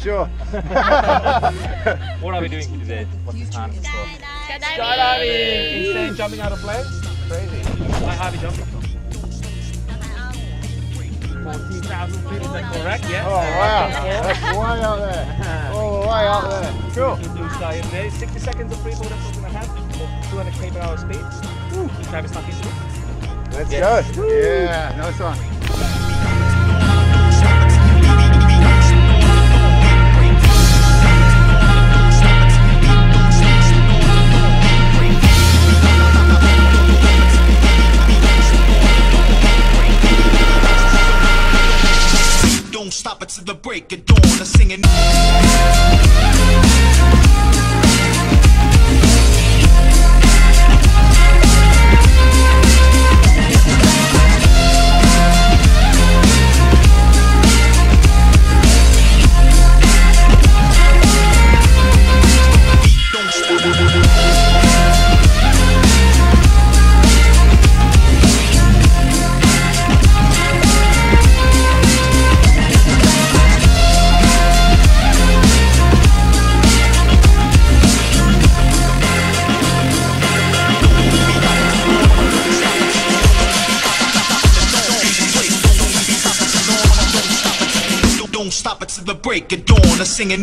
sure. What are we doing today? What's the plan for? Skydiving! Insane jumping out of planes? Crazy. How high are we jumping from? 14,000 feet, is that correct? Yeah. Oh wow, that's way up there. All the way up there. Cool. Blue sky today. 60 seconds of free fall, that's what we're gonna have. 200 km/h speed. Woo. Travis stuck into it. Let's go. Yeah, nice one. Don't stop it till the break of dawn. I'm singing. Don't stop it till the break of dawn. I'm singing.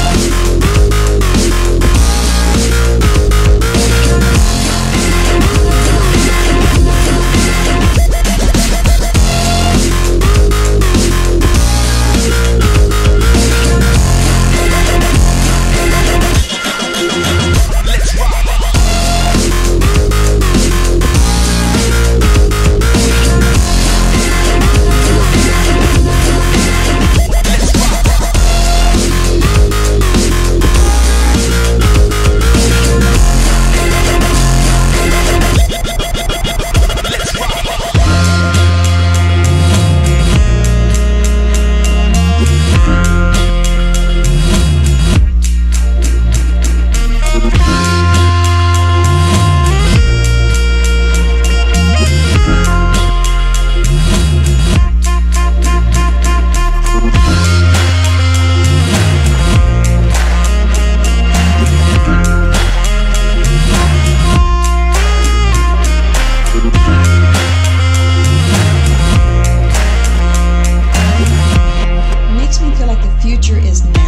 Makes me feel like the future is now.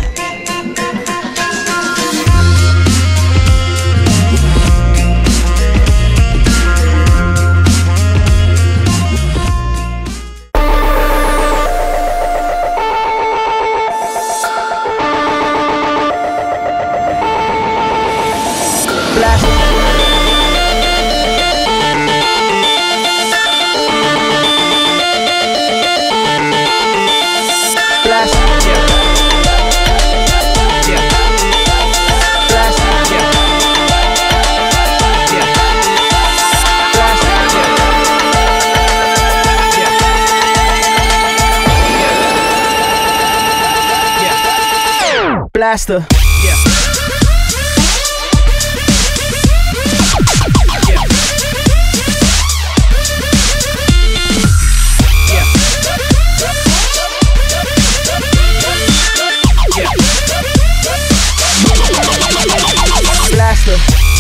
Blaster. Blaster.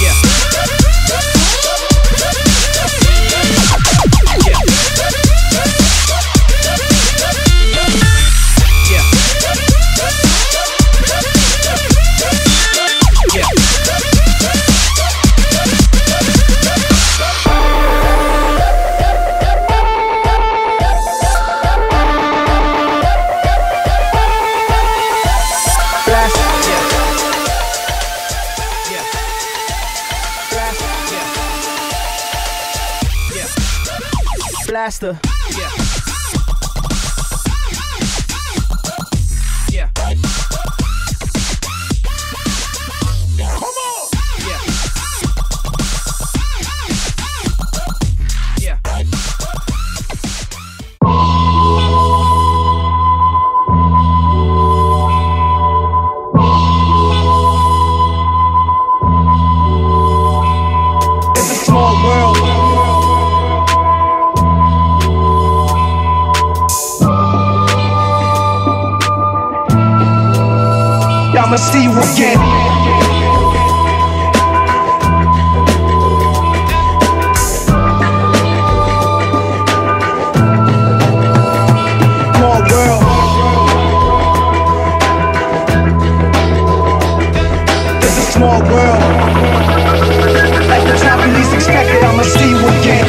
Blaster. Yeah. Yeah. Come on. Yeah. Yeah. It's a small world. I'ma see you again. Small world. It's a small world. At the time you least expected, I'ma see you again.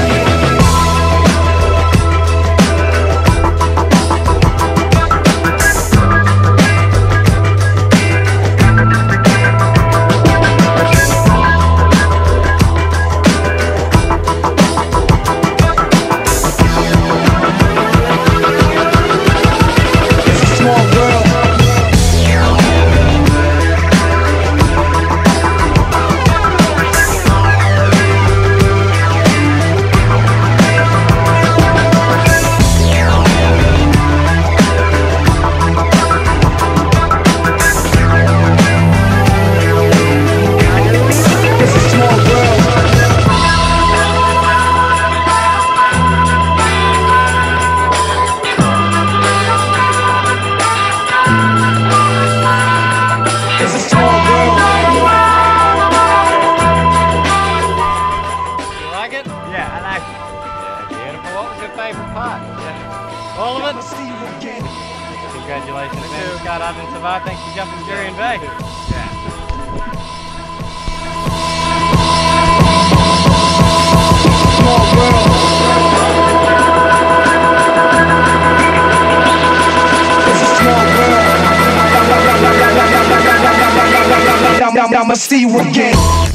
All of it? Congratulations, man. Scott Ogden survived. Thanks for jumping Jurien Bay. Yeah. Small world. It's a small world. I'ma see you again.